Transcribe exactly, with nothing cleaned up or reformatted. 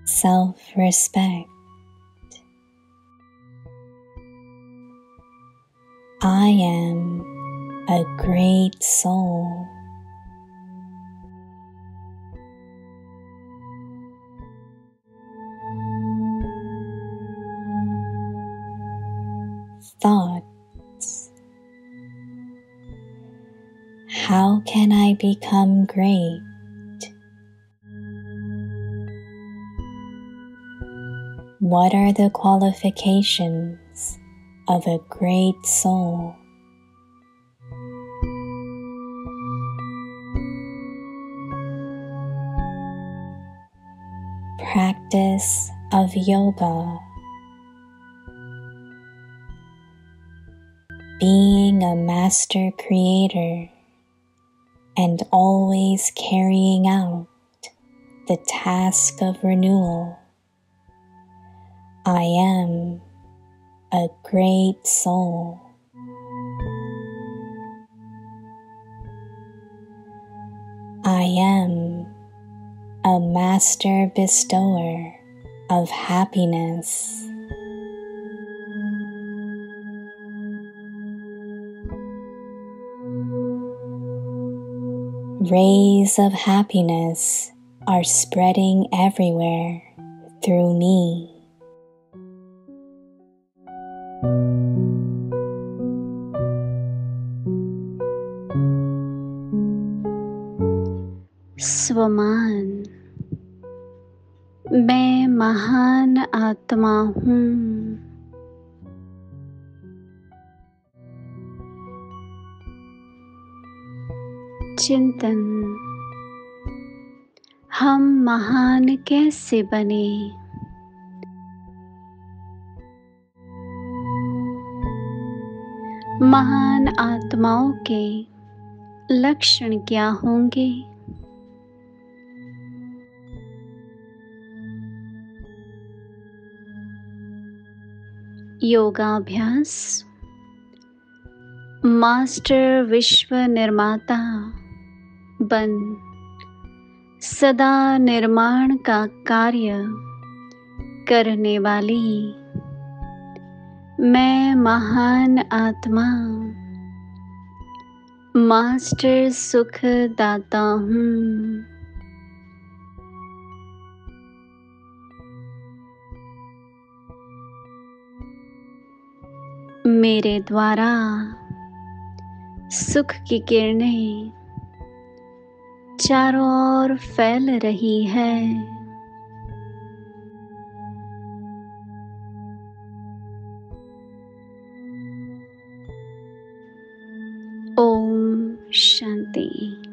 self-respect. I am a great soul. Thoughts. How can I become great? What are the qualifications of a great soul? Practice of yoga. Being a master creator and always carrying out the task of renewal. I am a great soul. I am a master bestower of happiness. Rays of happiness are spreading everywhere through me. स्वमान, मैं महान आत्मा हूँ। चिंतन, हम महान कैसे बने? महान आत्माओं के लक्षण क्या होंगे? योगाभ्यास। मास्टर विश्व निर्माता बन सदा निर्माण का कार्य करने वाली मैं महान आत्मा मास्टर सुख दाता हूँ। मेरे द्वारा सुख की किरणें चारों ओर फैल रही है। ओम शांति।